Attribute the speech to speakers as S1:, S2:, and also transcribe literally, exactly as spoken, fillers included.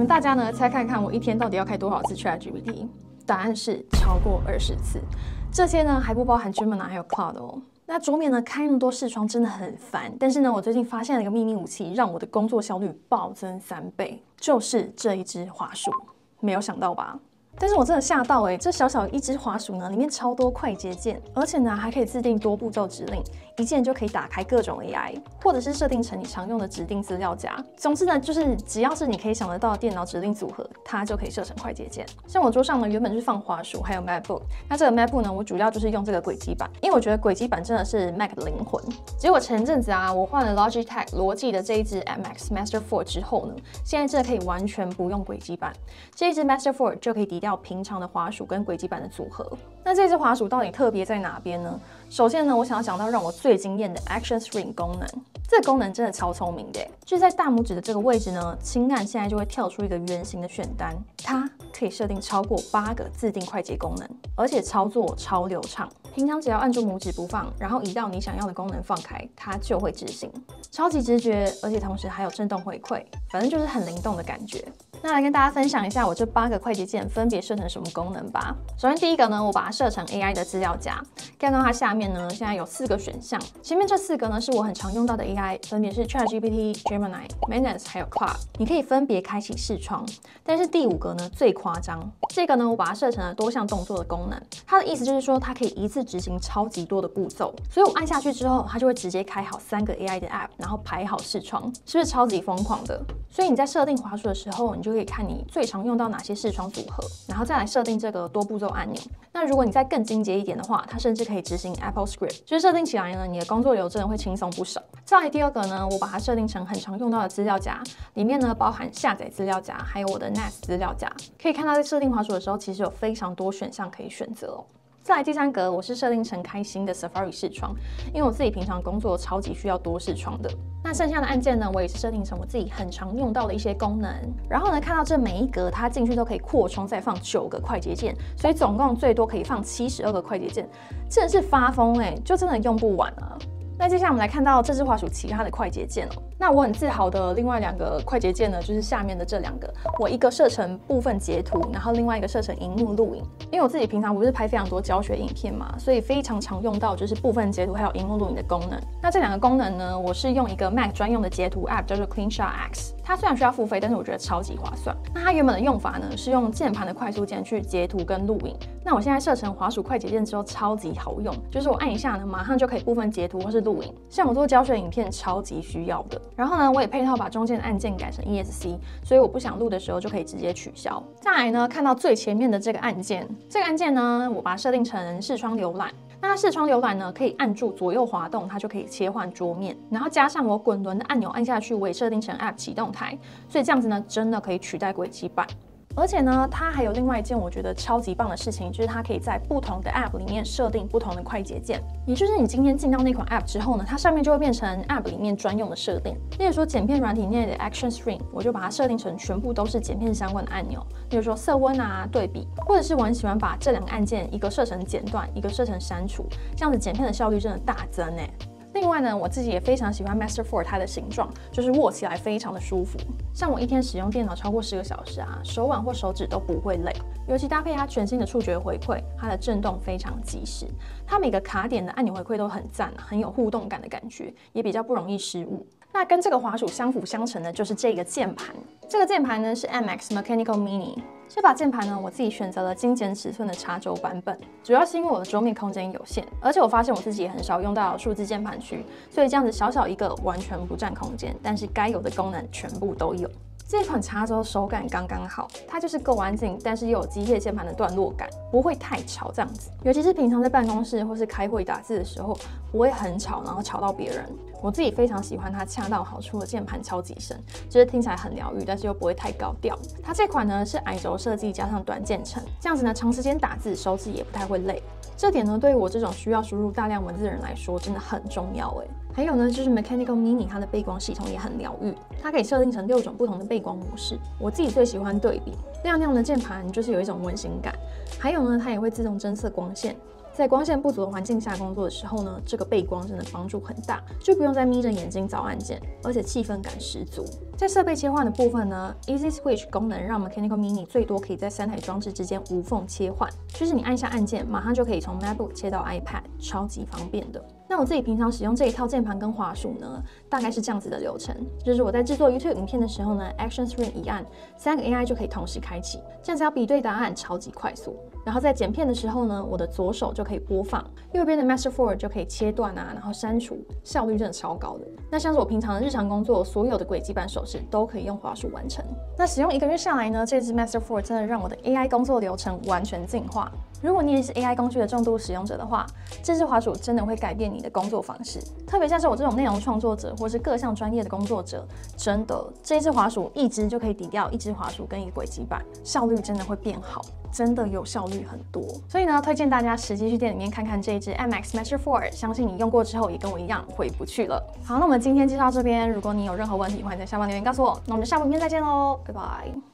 S1: 们大家呢猜看看，我一天到底要开多少次 ChatGPT？ 答案是超过二十次。这些呢还不包含 Gemini 还有 Claude 哦。那桌面呢开那么多视窗真的很烦，但是呢，我最近发现了一个秘密武器，让我的工作效率暴增三倍，就是这一只滑鼠。没有想到吧？但是我真的吓到哎、欸！这小小一只滑鼠呢，里面超多快捷键，而且呢还可以自定多步骤指令，一键就可以打开各种 A I， 或者是设定成你常用的指定资料夹。总之呢，就是只要是你可以想得到的电脑指令组合，它就可以设成快捷键。像我桌上呢，原本是放滑鼠还有 MacBook， 那这个 MacBook 呢，我主要就是用这个轨迹板，因为我觉得轨迹板真的是 Mac 的灵魂。结果前阵子啊，我换了 Logitech 罗技的这一支 M X Master 四之后呢，现在真的可以完全不用轨迹板，这一支 Master 四就可以抵掉平常的滑鼠跟轨迹板的组合。那这支滑鼠到底特别在哪边呢？首先呢，我想要讲到让我最惊艳的 Action String 功能。这个功能真的超聪明的，就是在大拇指的这个位置呢，轻按现在就会跳出一个圆形的选单，它可以设定超过八个自定快捷功能，而且操作超流畅。平常只要按住拇指不放，然后移到你想要的功能放开，它就会执行，超级直觉，而且同时还有震动回馈，反正就是很灵动的感觉。那来跟大家分享一下我这八个快捷键分别设成什么功能吧。首先第一个呢，我把它设成 A I 的资料夹，看到它下面呢，现在有四个选项，前面这四个呢是我很常用到的 A I， 分别是 ChatGPT、Gemini、Manus 还有 Claude， 你可以分别开启视窗。但是第五个呢最夸张，这个呢我把它设成了多项动作的功能，它的意思就是说它可以一次执行超级多的步骤，所以我按下去之后，它就会直接开好三个 A I 的 App， 然后排好视窗，是不是超级疯狂的？所以你在设定滑鼠的时候，你就可以看你最常用到哪些视窗组合，然后再来设定这个多步骤按钮。那如果你再更精简一点的话，它甚至可以执行 Apple Script， 就是设定起来呢，你的工作流真的会轻松不少。再来第二个呢，我把它设定成很常用到的资料夹，里面呢包含下载资料夹，还有我的 N A S 资料夹。可以看到在设定滑鼠的时候，其实有非常多选项可以选择哦。再来第三格，我是设定成开新的 Safari 视窗，因为我自己平常工作超级需要多视窗的。那剩下的按键呢，我也是设定成我自己很常用到的一些功能。然后呢，看到这每一格，它进去都可以扩充，再放九个快捷键，所以总共最多可以放七十二个快捷键，真的是发疯哎、欸，就真的用不完啊。那接下来我们来看到这支滑鼠其他的快捷键哦。那我很自豪的另外两个快捷键呢，就是下面的这两个，我一个设成部分截图，然后另外一个设成荧幕录影。因为我自己平常不是拍非常多教学影片嘛，所以非常常用到就是部分截图还有荧幕录影的功能。那这两个功能呢，我是用一个 Mac 专用的截图 App 叫做 CleanShot X， 它虽然需要付费，但是我觉得超级划算。那它原本的用法呢，是用键盘的快速键去截图跟录影。那我现在设成滑鼠快捷键之后，超级好用，就是我按一下呢，马上就可以部分截图或是录影。像我做教学影片超级需要的。然后呢，我也配套把中间的按键改成 E S C， 所以我不想录的时候就可以直接取消。再来呢，看到最前面的这个按键，这个按键呢，我把它设定成视窗浏览。那它视窗浏览呢，可以按住左右滑动，它就可以切换桌面。然后加上我滚轮的按钮按下去，我也设定成 App 启动台，所以这样子呢，真的可以取代轨迹板。而且呢，它还有另外一件我觉得超级棒的事情，就是它可以在不同的 App 里面设定不同的快捷键。也就是你今天进到那款 App 之后呢，它上面就会变成 App 里面专用的设定。例如说剪片软体内的 Action String， 我就把它设定成全部都是剪片相关的按钮，例如说色温啊、对比，或者是我很喜欢把这两个按键一个设成剪断，一个设成删除，这样子剪片的效率真的大增哎。另外呢，我自己也非常喜欢 Master 四它的形状，就是握起来非常的舒服。像我一天使用电脑超过十个小时啊，手腕或手指都不会累。尤其搭配它全新的触觉回馈，它的震动非常及时。它每个卡点的按钮回馈都很赞啊，很有互动感的感觉，也比较不容易失误。那跟这个滑鼠相辅相成的就是这个键盘。这个键盘呢是 M X Mechanical Mini。这把键盘呢，我自己选择了精简尺寸的插轴版本，主要是因为我的桌面空间有限，而且我发现我自己也很少用到数字键盘区，所以这样子小小一个完全不占空间，但是该有的功能全部都有。这款插轴手感刚刚好，它就是够安静，但是又有机械键盘的段落感，不会太吵这样子。尤其是平常在办公室或是开会打字的时候，不会很吵，然后吵到别人。我自己非常喜欢它恰到好处的键盘敲击声，就是听起来很疗愈，但是又不会太高调。它这款呢是矮轴设计加上短键程，这样子呢长时间打字手指也不太会累。这点呢对于我这种需要输入大量文字的人来说真的很重要哎。还有呢，就是 Mechanical Mini 它的背光系统也很疗愈，它可以设定成六种不同的背光模式。我自己最喜欢对比，亮亮的键盘就是有一种温馨感。还有呢，它也会自动侦测光线。 在光线不足的环境下工作的时候呢，这个背光真的帮助很大，就不用再眯着眼睛找按键，而且气氛感十足。在设备切换的部分呢 ，Easy Switch 功能让 Mechanical Mini 最多可以在三台装置之间无缝切换，就是你按下按键，马上就可以从 MacBook 切到 iPad， 超级方便的。那我自己平常使用这一套键盘跟滑鼠呢，大概是这样子的流程，就是我在制作 YouTube 影片的时候呢 ，Action Screen 一按，三个 A I 就可以同时开启，这样子要比对答案超级快速。然后在剪片的时候呢，我的左手就可以播放，右边的 Master Forward 就可以切断啊，然后删除，效率真的超高的。那像是我平常的日常工作，所有的轨迹板手势都可以用滑鼠完成。那使用一个月下来呢，这支 Master Forward 真的让我的 A I 工作流程完全进化。如果你也是 A I 工具的重度使用者的话，这支滑鼠真的会改变你的工作方式。特别像是我这种内容创作者或是各项专业的工作者，真的这支滑鼠一支就可以抵掉一支滑鼠跟一个轨迹板，效率真的会变好，真的有效率很多。所以呢，推荐大家实际去店里面看看这一支 M X Master Forward， 相信你用过之后也跟我一样回不去了。好，那我们今天介绍这边，如果你有任何问题，欢迎在下方留言告诉我。那我们下部影片再见喽，拜拜。